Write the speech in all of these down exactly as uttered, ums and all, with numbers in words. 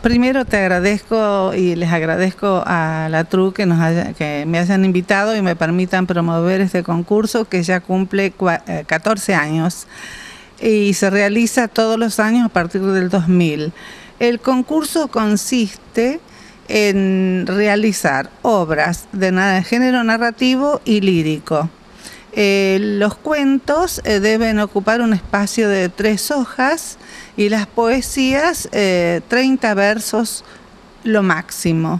primero te agradezco y les agradezco a la T R U que, nos haya, que me hayan invitado y me permitan promover este concurso que ya cumple catorce años y se realiza todos los años a partir del dos mil. El concurso consiste en realizar obras de género narrativo y lírico. Eh, los cuentos eh, deben ocupar un espacio de tres hojas y las poesías eh, treinta versos lo máximo.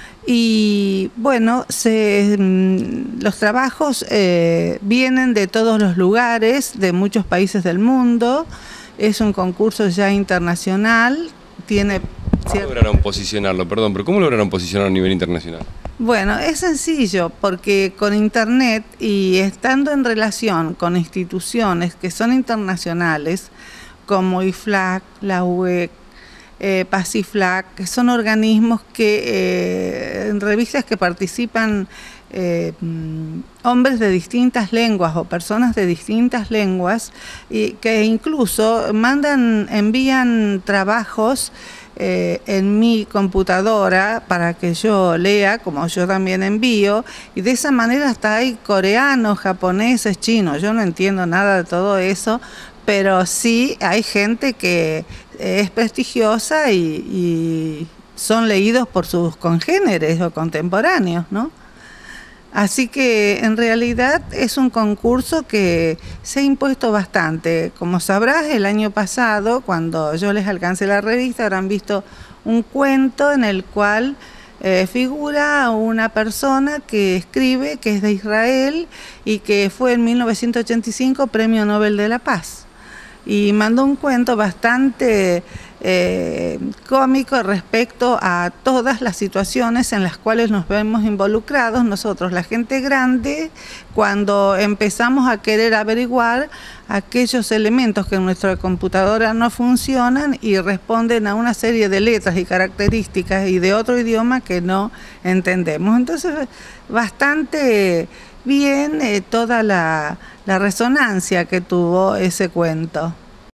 Y bueno, se, los trabajos eh, vienen de todos los lugares, de muchos países del mundo. Es un concurso ya internacional, tiene... ¿Cómo lograron posicionarlo? Perdón, pero ¿cómo lograron posicionarlo a nivel internacional? Bueno, es sencillo, porque con internet y estando en relación con instituciones que son internacionales, como I F L A C, la U E C, eh, Paciflac, que son organismos que, eh, en revistas que participan eh, hombres de distintas lenguas o personas de distintas lenguas, y que incluso mandan, envían trabajos Eh, en mi computadora para que yo lea, como yo también envío, y de esa manera hasta hay coreanos, japoneses, chinos. Yo no entiendo nada de todo eso, pero sí hay gente que es prestigiosa y, y son leídos por sus congéneres o contemporáneos, ¿no? Así que en realidad es un concurso que se ha impuesto bastante. Como sabrás, el año pasado, cuando yo les alcancé la revista, habrán visto un cuento en el cual eh, figura una persona que escribe, que es de Israel y que fue en mil novecientos ochenta y cinco Premio Nobel de la Paz. Y mandó un cuento bastante eh, cómico respecto a todas las situaciones en las cuales nos vemos involucrados nosotros, la gente grande, cuando empezamos a querer averiguar aquellos elementos que en nuestra computadora no funcionan y responden a una serie de letras y características y de otro idioma que no entendemos. Entonces, bastante bien eh, toda la, la resonancia que tuvo ese cuento.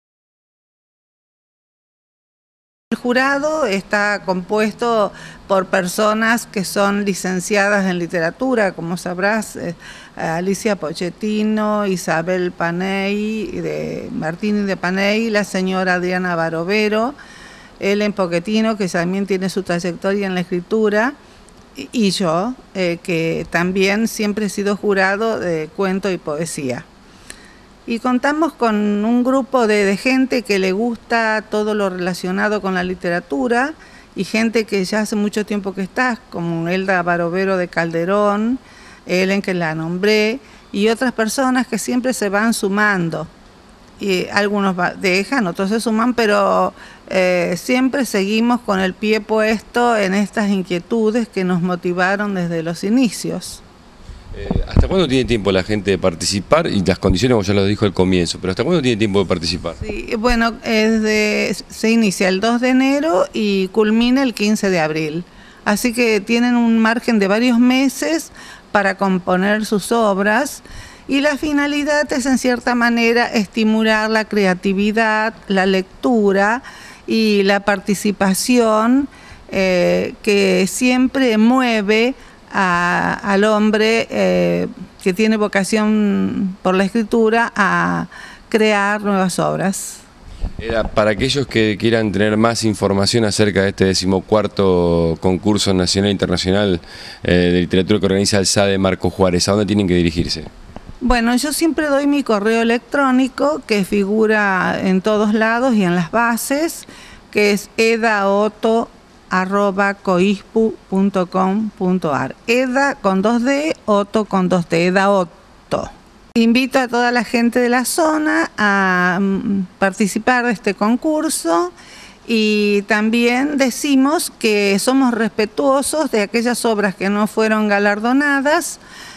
El jurado está compuesto por personas que son licenciadas en literatura, como sabrás, eh, Alicia Pochettino, Isabel Paney, de Martín de Paney, la señora Adriana Barovero, Ellen Pochettino, que también tiene su trayectoria en la escritura, y yo, eh, que también siempre he sido jurado de cuento y poesía. Y contamos con un grupo de, de gente que le gusta todo lo relacionado con la literatura y gente que ya hace mucho tiempo que está, como Elda Barovero de Calderón, Ellen, que la nombré, y otras personas que siempre se van sumando. Y algunos dejan, otros se suman, pero eh, siempre seguimos con el pie puesto en estas inquietudes que nos motivaron desde los inicios. Eh, ¿Hasta cuándo tiene tiempo la gente de participar? Y las condiciones, como ya lo dijo al comienzo, pero ¿hasta cuándo tiene tiempo de participar? Sí, bueno, es de, se inicia el dos de enero y culmina el quince de abril. Así que tienen un margen de varios meses para componer sus obras. Y la finalidad es, en cierta manera, estimular la creatividad, la lectura y la participación eh, que siempre mueve a, al hombre eh, que tiene vocación por la escritura a crear nuevas obras. Era para aquellos que quieran tener más información acerca de este decimocuarto concurso nacional e internacional eh, de literatura que organiza el S A D E Marco Juárez, ¿a dónde tienen que dirigirse? Bueno, yo siempre doy mi correo electrónico que figura en todos lados y en las bases, que es edaotto arroba coispu punto com punto ar. Eda con dos D, Otto con dos T, edaotto. Invito a toda la gente de la zona a participar de este concurso y también decimos que somos respetuosos de aquellas obras que no fueron galardonadas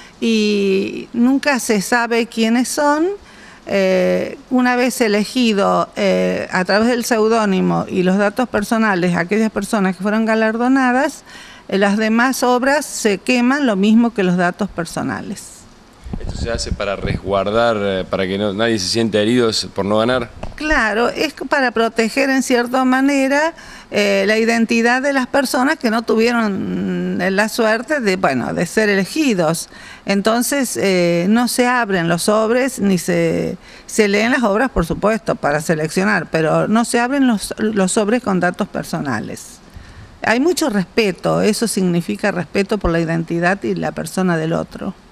y nunca se sabe quiénes son. Eh, una vez elegido eh, a través del seudónimo y los datos personales aquellas personas que fueron galardonadas, eh, las demás obras se queman, lo mismo que los datos personales. ¿Esto se hace para resguardar, para que no, nadie se sienta herido por no ganar? Claro, es para proteger en cierta manera eh, la identidad de las personas que no tuvieron la suerte de, bueno, de ser elegidos. Entonces eh, no se abren los sobres ni se, se leen las obras, por supuesto, para seleccionar, pero no se abren los, los sobres con datos personales. Hay mucho respeto, eso significa respeto por la identidad y la persona del otro.